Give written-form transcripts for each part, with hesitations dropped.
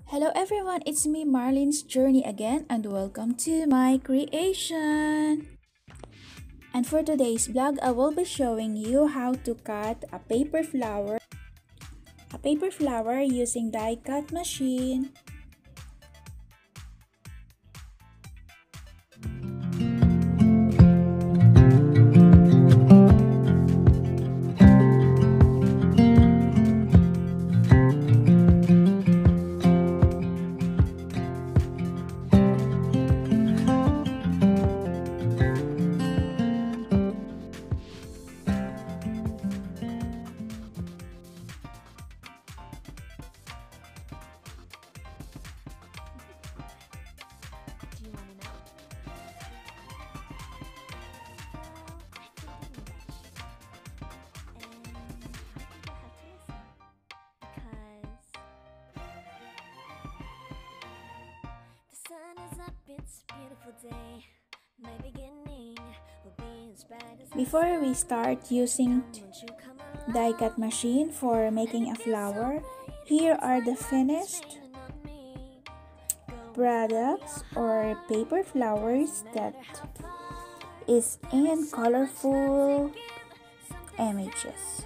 Hello everyone, it's me Marlene's Journey again and welcome to my creation. And for today's vlog, I will be showing you how to cut a paper flower using die cut machine. Before we start using die cut machine for making a flower, here are the finished products or paper flowers that is in colorful images.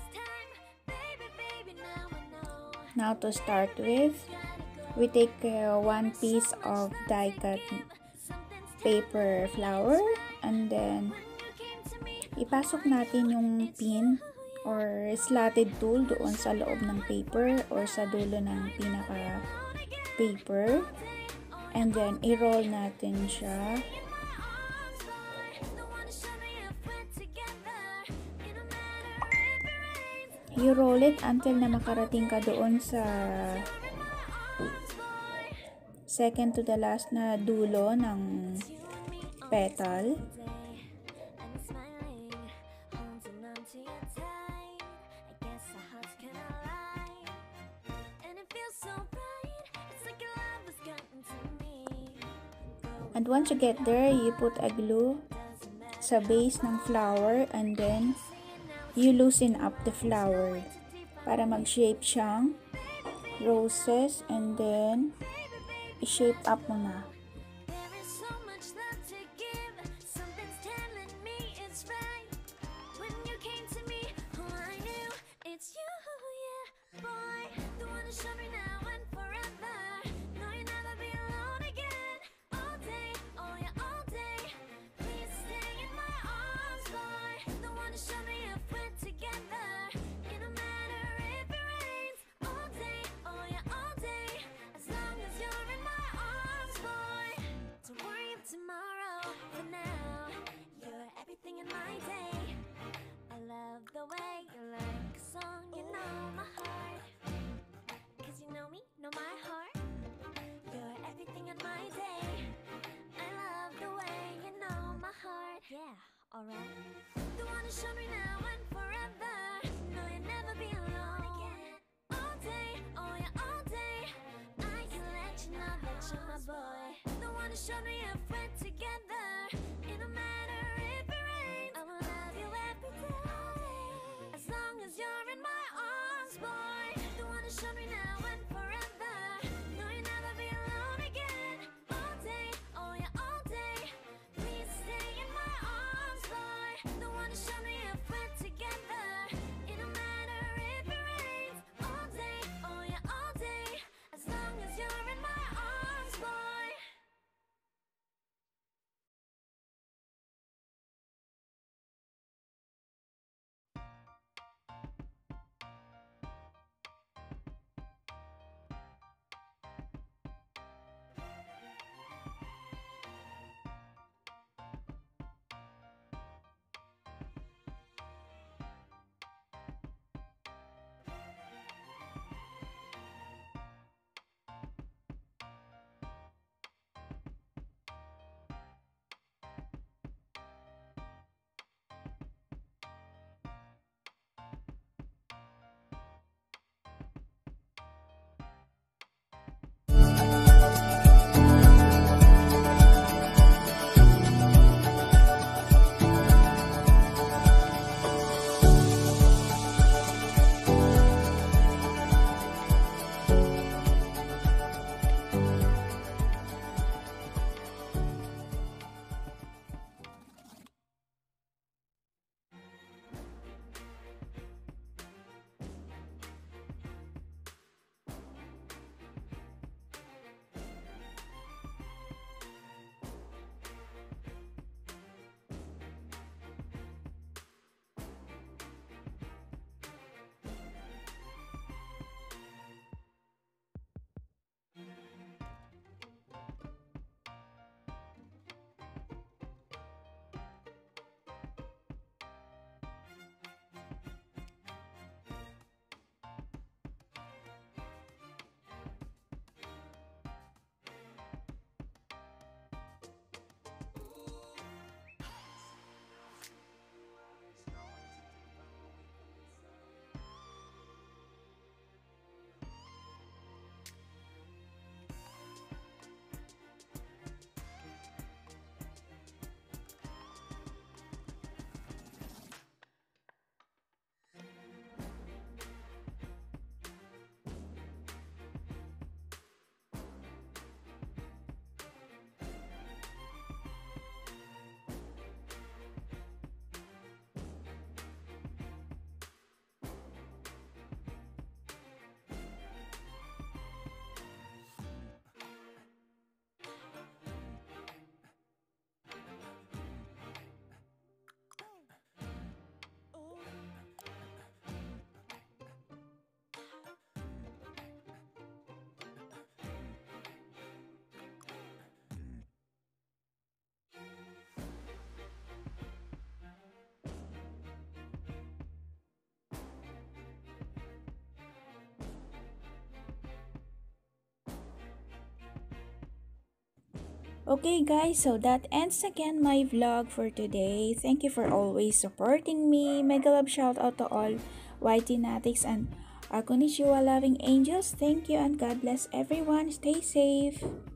Now to start with, we take one piece of die cut paper flower and then ipasok natin yung pin or slotted tool doon sa loob ng paper or sa dulo ng pinaka paper, and then i-roll natin siya. You roll it until na makarating ka doon sa second to the last na dulo ng petal. And once you get there, you put a glue sa base ng flower and then you loosen up the flower para mag-shape siyang roses, and then i-shape up mo na. The way you like a song, you know my heart. Cause you know me, know my heart. You're everything in my day. I love the way you know my heart. Yeah, alright. The one who showed me now and forever. No, you'll never be alone again. All day, oh yeah, all day. I can let you know that you're my boy. The one who showed me if we're together. It don't matter if it rains, I will love you every day. As long as you're in my arms, boy. The one who showed me now and forever. No, you'll never be alone again. All day, oh yeah, all day. Please stay in my arms, boy. The one who showed me if we're together. It don't matter if it rains. All day, oh yeah, all day. As long as you're in my arms, boy. Okay guys, so that ends again my vlog for today. Thank you for always supporting me. Mega love shout out to all YT Natics and Konnichiwa loving angels. Thank you and God bless everyone. Stay safe.